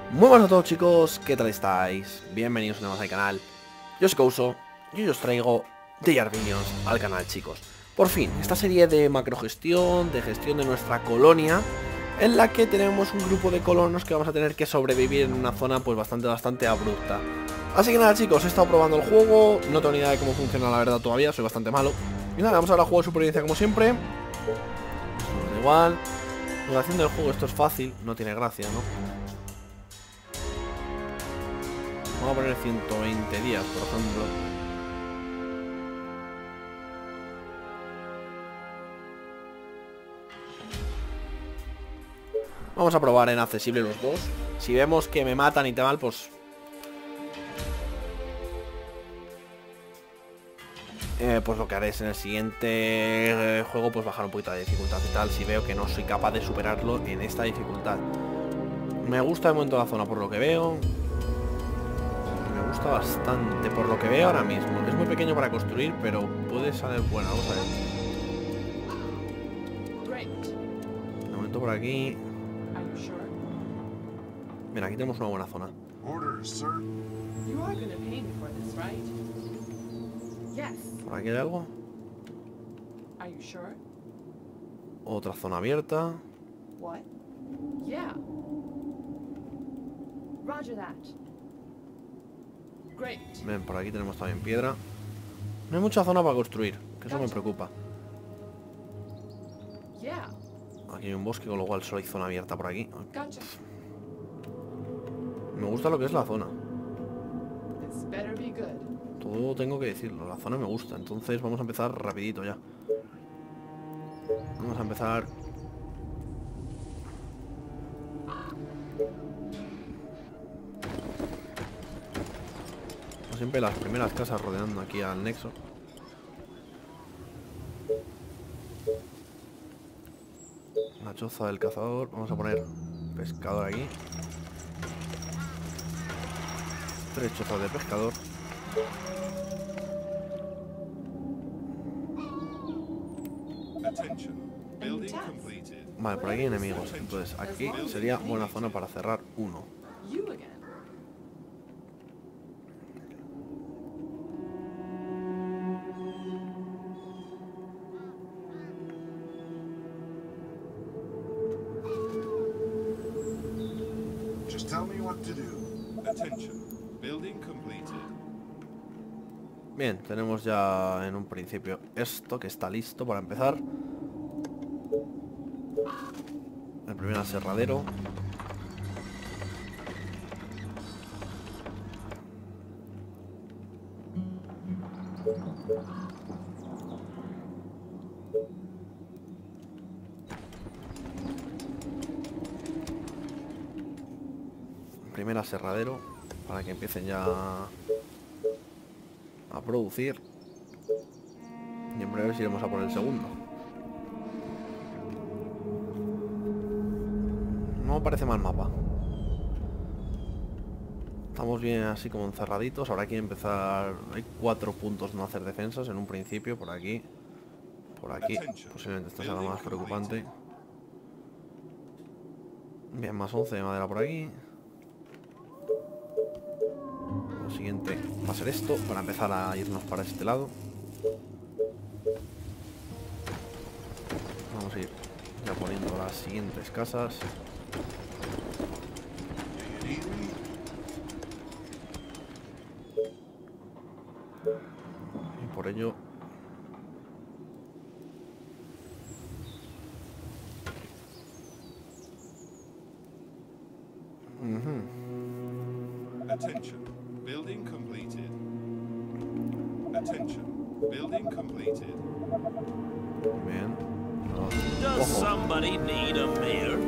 Muy buenas a todos chicos, ¿qué tal estáis? Bienvenidos una vez más al canal. Yo soy Couso y hoy os traigo The Arbinions al canal, chicos. Por fin, esta serie de macrogestión, de gestión de nuestra colonia, en la que tenemos un grupo de colonos que vamos a tener que sobrevivir en una zona pues bastante abrupta. Así que nada chicos, he estado probando el juego, no tengo ni idea de cómo funciona la verdad todavía, soy bastante malo. Y nada, vamos a ver al juego de supervivencia como siempre. Esto da igual. La duración del juego, esto es fácil, no tiene gracia, ¿no? Vamos a poner 120 días, por ejemplo. Vamos a probar en accesible los dos. Si vemos que me matan y tal, pues... pues lo que haré es en el siguiente juego, pues bajar un poquito la dificultad y tal, si veo que no soy capaz de superarlo en esta dificultad. Me gusta de momento la zona por lo que veo. Me gusta bastante por lo que veo ahora mismo. Es muy pequeño para construir, pero puede salir bueno. Vamos a ver. De momento por aquí. Mira, aquí tenemos una buena zona. ¿Por aquí hay algo? Otra zona abierta. Ven, por aquí tenemos también piedra. No hay mucha zona para construir, que eso me preocupa. Aquí hay un bosque, con lo cual solo hay zona abierta por aquí. Me gusta lo que es la zona. Todo tengo que decirlo, la zona me gusta. Entonces vamos a empezar rapidito ya. Vamos a empezar. Como siempre, las primeras casas rodeando aquí al nexo. La choza del cazador. Vamos a poner pescador aquí. 3 chozas de pescador. Vale, por aquí hay enemigos. Entonces aquí sería buena zona para cerrar uno. Bien, tenemos ya en un principio esto que está listo para empezar. El primer aserradero. Primer aserradero para que empiecen ya a producir. Y en breve iremos a por el segundo. No me parece mal mapa. Estamos bien así como encerraditos. Ahora hay que empezar. Hay 4 puntos no hacer defensas en un principio. Por aquí. Por aquí. Posiblemente esta sea la más preocupante. Bien, más 11 de madera por aquí. Lo siguiente va a ser esto. Para empezar a irnos para este lado. Vamos a ir ya poniendo las siguientes casas. Y por ello... Attention, building completed. Attention, building completed. Bien. Does somebody need a mayor?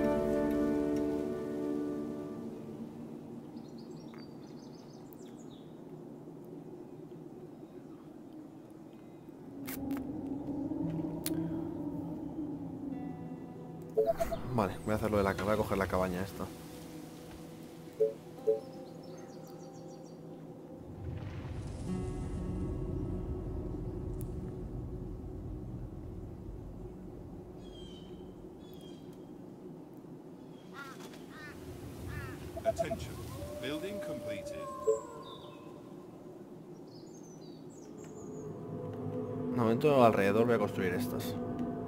Vale, voy a hacerlo de la... Voy a coger la cabaña esta. Attention. Building completed. De momento alrededor voy a construir estas.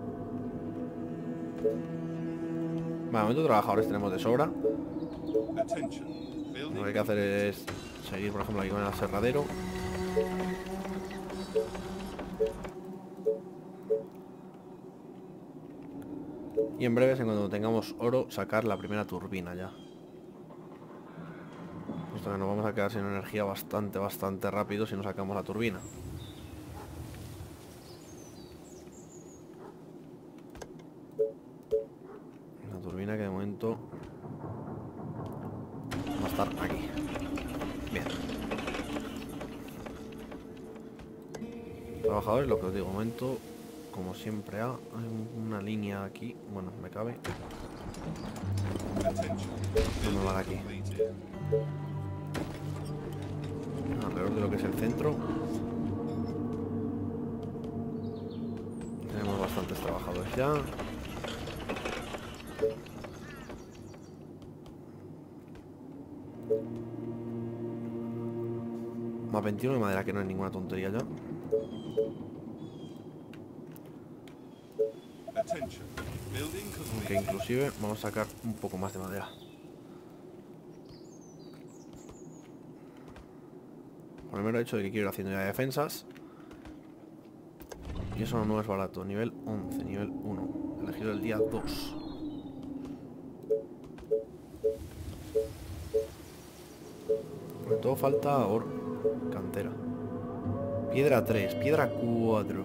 Vale, de momento trabajadores tenemos de sobra. Attention. Lo que Building hay que hacer es seguir, por ejemplo, aquí con el aserradero. Y en breve, cuando tengamos oro, sacar la primera turbina ya. Puesto que nos vamos a quedar sin energía bastante rápido si no sacamos la turbina. La turbina que de momento va a estar aquí. Bien. Trabajadores, lo que os digo, de momento, como siempre, hay una línea aquí. Bueno, me cabe. No me va de aquí. Alrededor de lo que es el centro. Tenemos bastantes trabajadores ya. Más 21 de madera, que no es ninguna tontería ya. Attention. Building Aunque complete. inclusive vamos a sacar un poco más de madera. Por el mero hecho de que quiero ir haciendo ya defensas. Y eso no es barato. Nivel 11, nivel 1. Elegido el día 2. Sobre todo falta oro. Cantera. Piedra 3, piedra 4.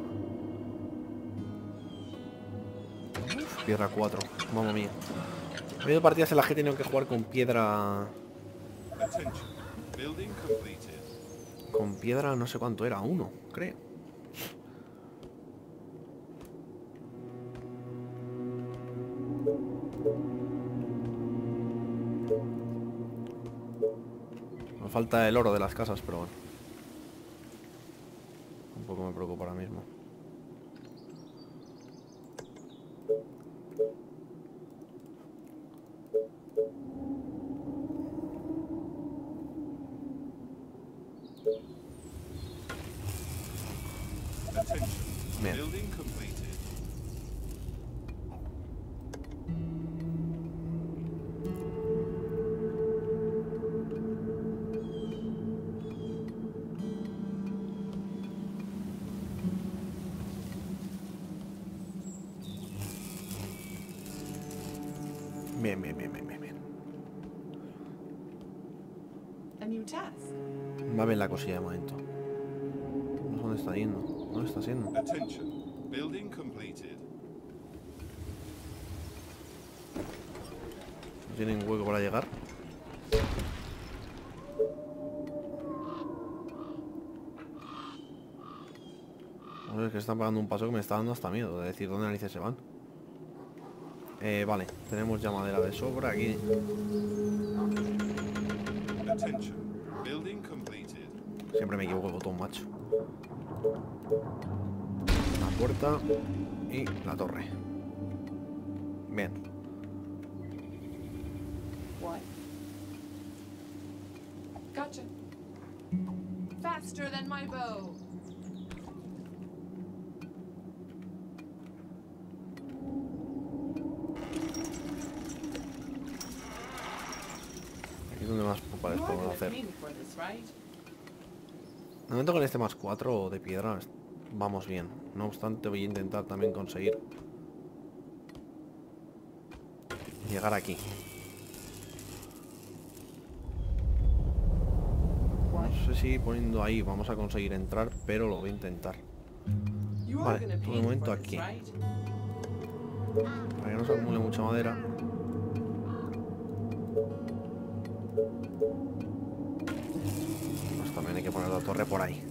Piedra 4, mamma mía. Ha habido partidas en las que he tenido que jugar con piedra... Attention. Building completed. Con piedra no sé cuánto era, 1, creo. Me falta el oro de las casas, pero bueno. Un poco me preocupa ahora mismo. Attention. Bien. Building completed. Bien. A new task. Va bien la cosilla de momento. No sé dónde está yendo. ¿Dónde está siendo? Attention. Building completed. ¿No tienen hueco para llegar? No, es que están pagando un paso que me está dando hasta miedo de decir dónde narices se van. Vale, tenemos ya madera de sobra aquí. Attention. Building completed. Siempre me equivoco el botón, macho. La puerta y la torre. Bien. What? Gotcha. Faster than my bow. Aquí es donde más populares You are podemos gonna hacer. pay me for this, right? De momento con este más 4 de piedra vamos bien. No obstante, voy a intentar también conseguir llegar aquí. No sé si poniendo ahí vamos a conseguir entrar, pero lo voy a intentar. You are Vale, gonna por pay el me momento for this, aquí. right? Para que no se acumule mucha madera. Pues también hay que poner la torre por ahí.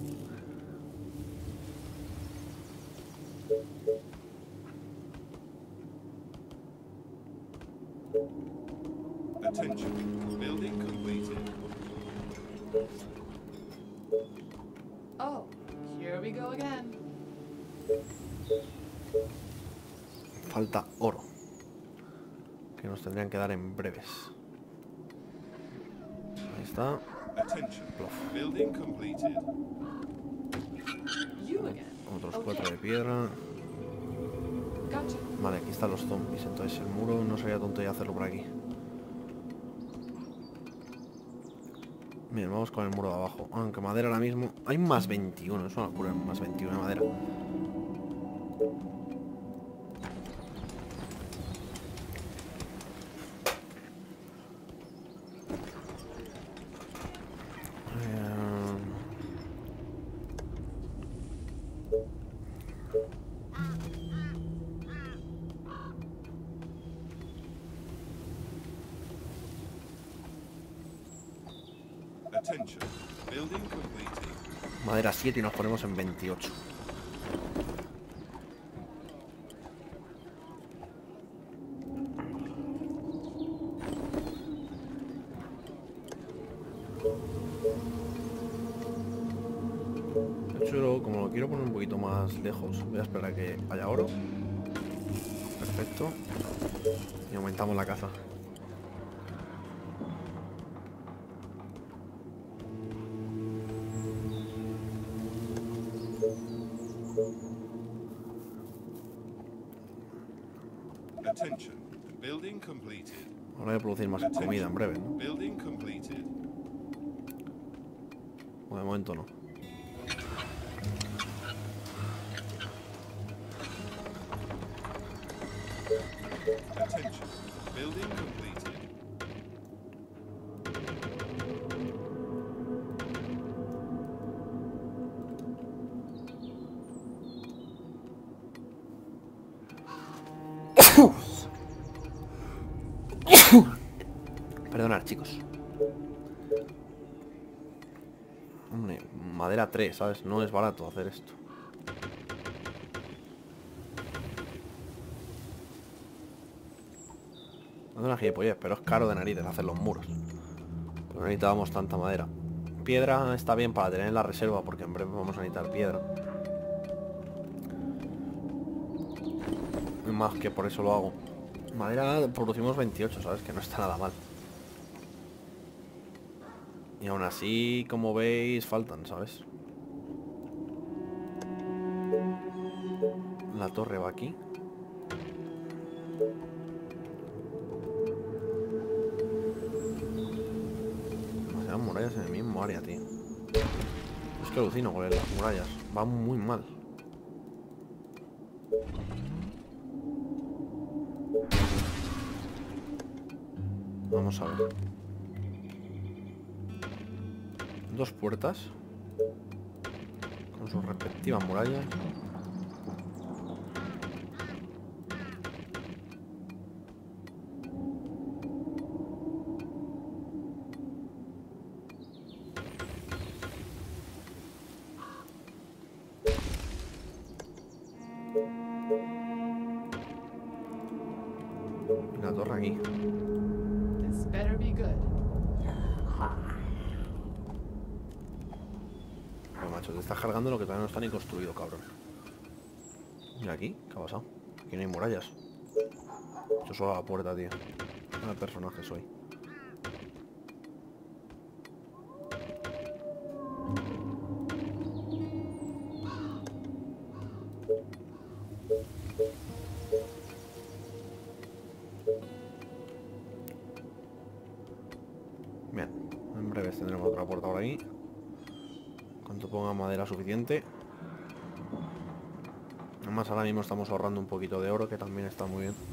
Attention. Building completed. Oh, here we go again. Falta oro. Que nos tendrían que dar en breves. Ahí está. Attention. Plof. Building completed. You again. Otros Okay. 4 de piedra. Gotcha. Vale, aquí están los zombies. Entonces el muro no sería tonto ya hacerlo por aquí. Bien, vamos con el muro de abajo. Aunque madera ahora mismo... Hay más 21, es una locura, más 21 de madera. Attention. Building completed. Madera 7 y nos ponemos en 28. De hecho, como lo quiero poner un poquito más lejos, voy a esperar a que haya oro. Perfecto. Y aumentamos la caza. Attention. Building completed. Ahora voy a producir más comida en breve, ¿no? Building completed. O de momento no. Attention. Building completed. Perdonad, chicos. Hombre, madera 3, ¿sabes? No es barato hacer esto. No es una gilipollez, pero es caro de narices hacer los muros. Pero no necesitábamos tanta madera. Piedra está bien para tener en la reserva, porque en breve vamos a necesitar piedra. Más que por eso lo hago. Madera producimos 28, ¿sabes? Que no está nada mal. Y aún así, como veis, faltan, ¿sabes? La torre va aquí. Demasiadas murallas en el mismo área, tío. Es que alucino con las murallas. Van muy mal. Vamos a ver. 2 puertas con sus respectivas murallas. Y la torre aquí. This better be good. Pero macho, te estás cargando lo que todavía no está ni construido, cabrón. Mira aquí, ¿qué ha pasado? Aquí no hay murallas. Esto solo a la puerta, tío. ¿Qué personaje soy? Bien, en breve tendremos otra puerta por ahí. Cuanto ponga madera suficiente. Además ahora mismo estamos ahorrando un poquito de oro, que también está muy bien.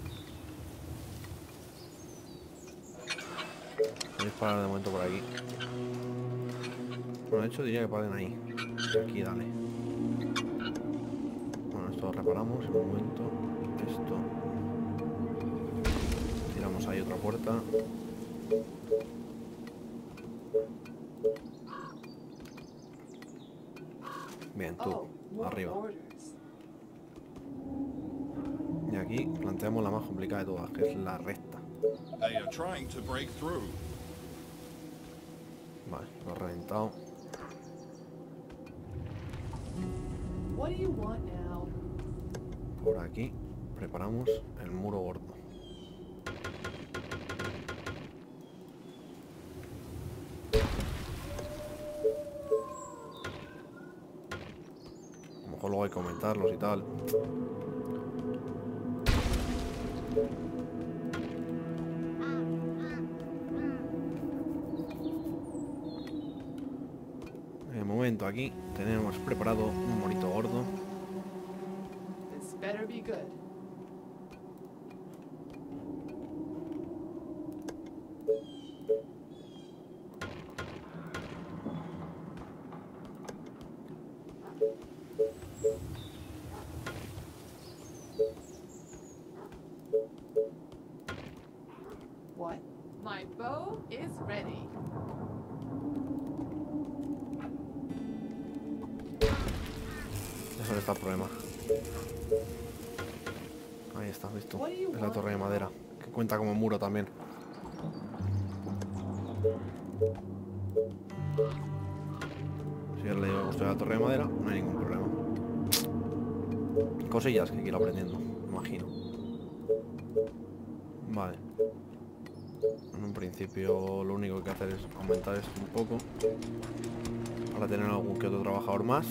Podéis parar de momento por aquí. Bueno, de hecho diría que paren ahí. Y aquí dale. Bueno, esto lo reparamos en un momento. Esto. Tiramos ahí otra puerta. Bien, tú, Oh, what arriba. orders? Y aquí planteamos la más complicada de todas, que es la recta. They are trying to break through. Vale, lo he reventado. What do you want now? Por aquí preparamos el muro gordo. que aumentarlos y tal. De momento aquí tenemos preparado un monito gordo. This better be good. What? My bow is ready. Eso está el problema. Ahí está, visto. Es la torre de madera, que cuenta como muro también. Si ya le digo que estoy a la torre de madera, no hay ningún problema. Cosillas que quiero aprendiendo, imagino. Vale. En un principio lo único que hay que hacer es aumentar esto un poco para tener algún que otro trabajador más.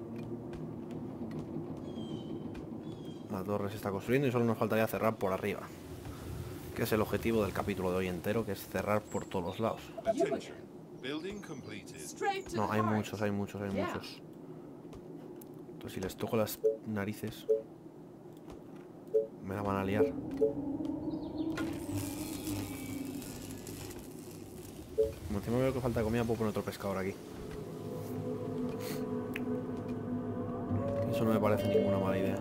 La torre se está construyendo y solo nos faltaría cerrar por arriba, que es el objetivo del capítulo de hoy entero, que es cerrar por todos los lados. Attention. Building completed. Straight to No, the hay heart. muchos, hay muchos, hay Yeah. muchos. Entonces si les toco las narices me la van a liar. Como encima veo que falta comida, puedo poner otro pescador aquí. Eso no me parece ninguna mala idea.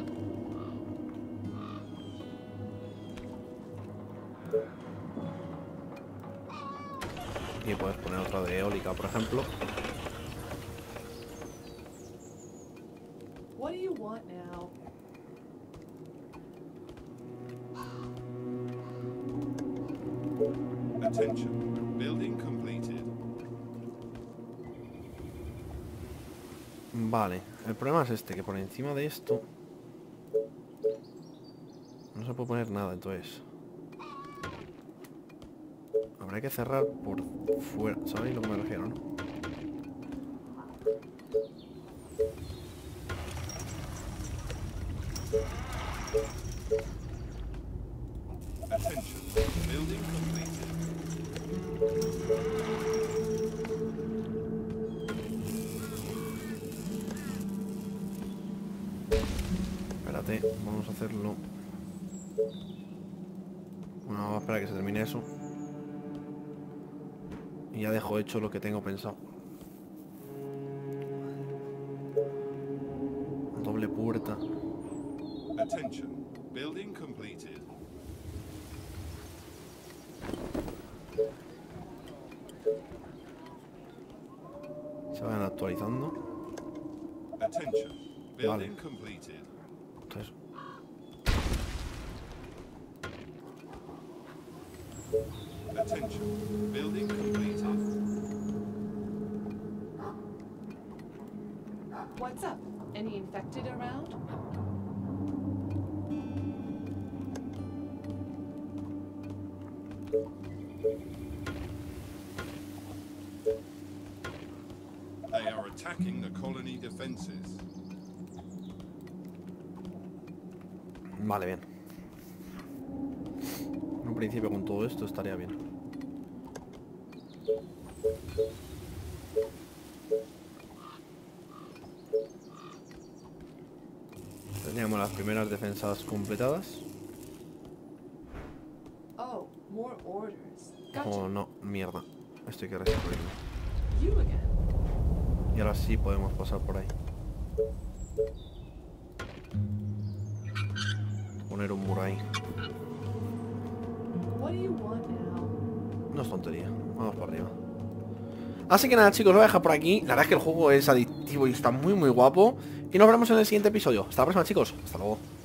Y puedes poner otra de eólica, por ejemplo. What do you want now? Attention. Building completed. Vale, el problema es este, que por encima de esto no se puede poner nada, entonces habrá que cerrar por fuera, ¿sabéis lo que me refiero, no? Attention. Building completed. Espérate, vamos a hacerlo. Bueno, vamos a esperar a que se termine eso. Y ya dejo hecho lo que tengo pensado. Doble puerta. Attention. Building completed. Se van actualizando. Attention. Building Vale. completed. Entonces, Attention. Building completed. What's up? Any infected around? They are attacking the colony defenses. vale, bien. En un principio con todo esto estaría bien. Teníamos las primeras defensas completadas. Oh, more orders. Gotcha. Oh no, mierda. Esto hay que resolverlo. You again. Y ahora sí podemos pasar por ahí. Poner un muro ahí. What do you want now? No es tontería. Vamos para arriba. Así que nada, chicos, lo voy a dejar por aquí. La verdad es que el juego es adictivo y está muy muy guapo. Y nos vemos en el siguiente episodio. Hasta la próxima, chicos. Hasta luego.